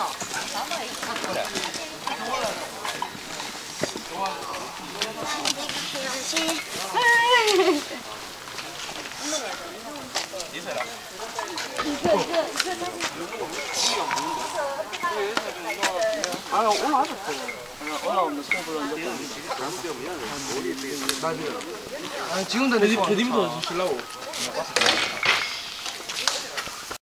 그래. 이세라. 아, 올라왔었어. 올라오면 스톱을 아, 지금도 내 대님도 주시려고.